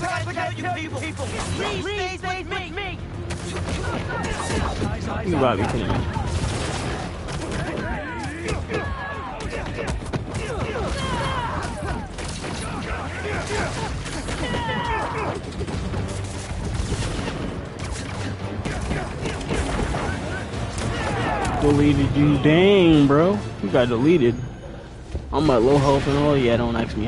Please stay with me. You gotta be kidding me. Deleted you, dang, bro. You got deleted. I'm at low health and all. Yeah, don't ask me